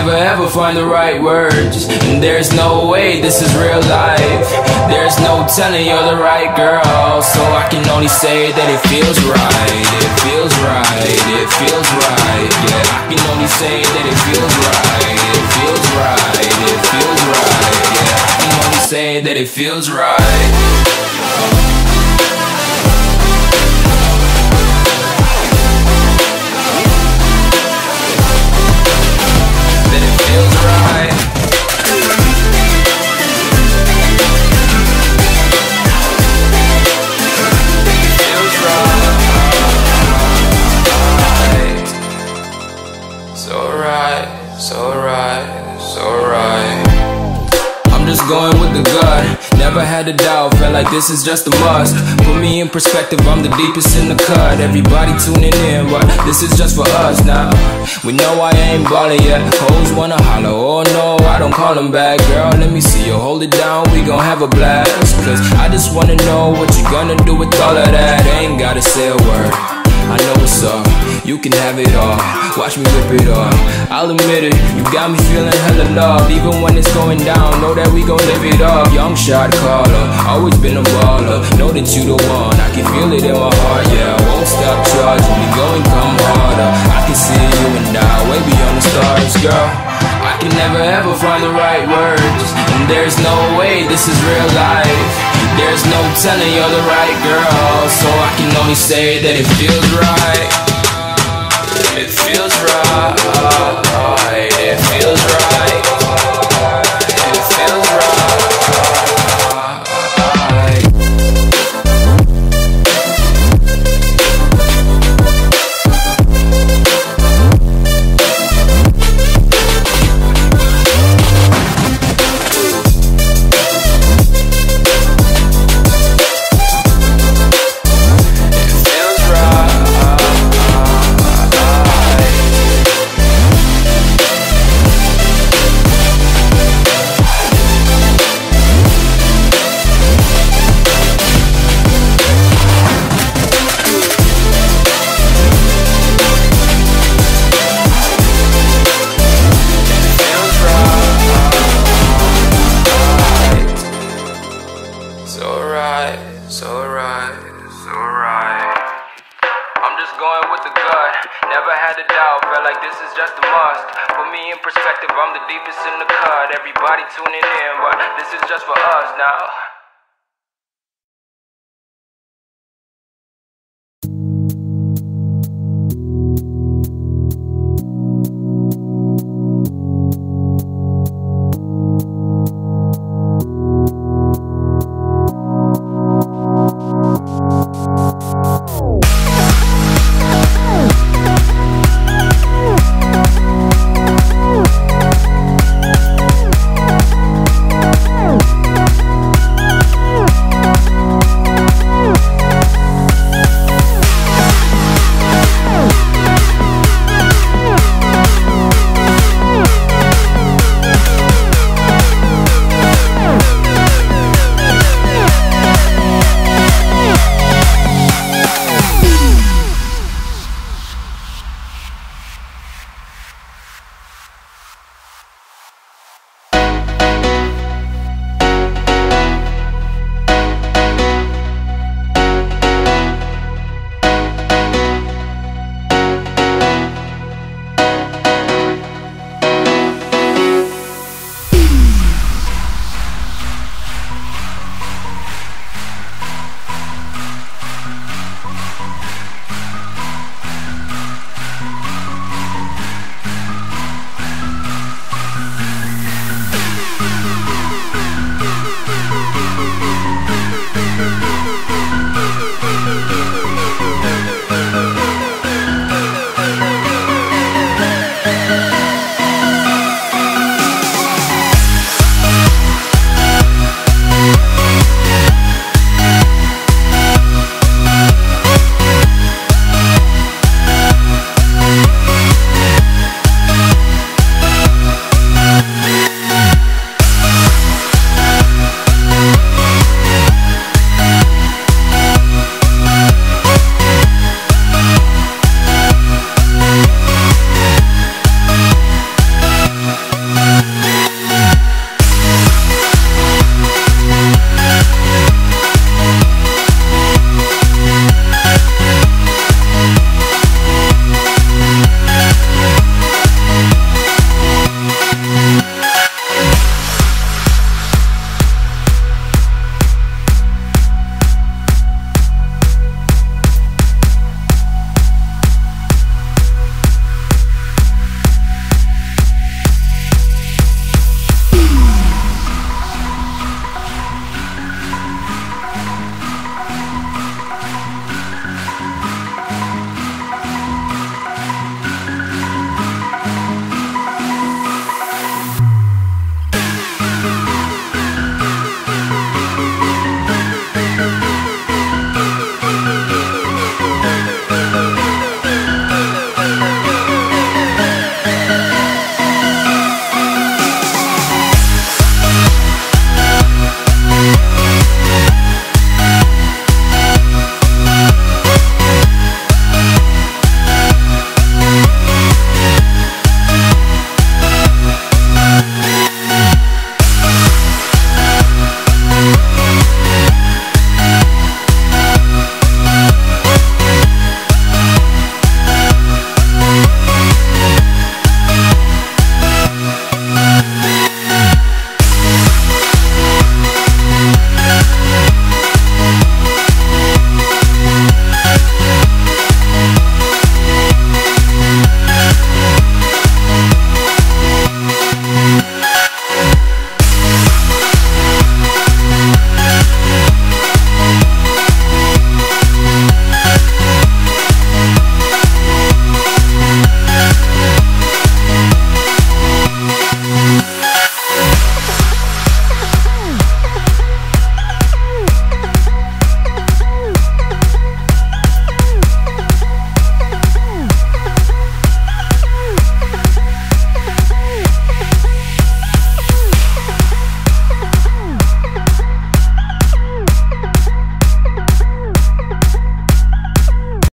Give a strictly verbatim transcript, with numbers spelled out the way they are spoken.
never ever find the right words, and there's no way this is real life. There's no telling you're the right girl, so I can only say that it feels right. It feels right, it feels right. Yeah, I can only say that it feels right. It feels right, it feels right. Yeah, I can only say that it feels right. So right, so right. I'm just going with the gut, never had a doubt, felt like this is just a must. Put me in perspective, I'm the deepest in the cut. Everybody tuning in, but this is just for us now. We know I ain't ballin' yet, hoes wanna holler, oh no, I don't call them back. Girl, let me see you hold it down, we gon' have a blast. Cause I just wanna know what you gonna do with all of that. Ain't gotta say a word, I know what's up, you can have it all. Watch me rip it off, I'll admit it, you got me feeling hella loved. Even when it's going down, know that we gon' live it up. Young shot caller, always been a baller. Know that you the one, I can feel it in my heart. Yeah, I won't stop charging me, go and come harder. I can see you and I, way beyond the stars, girl. I can never ever find the right words, and there's no way this is real life. There's no telling you're the right girl, so I can only say that it feels right. It feels right, it feels right, it feels right. So right, so right. I'm just going with the gut, never had a doubt, felt like this is just a must. Put me in perspective, I'm the deepest in the cut. Everybody tuning in, but this is just for us now.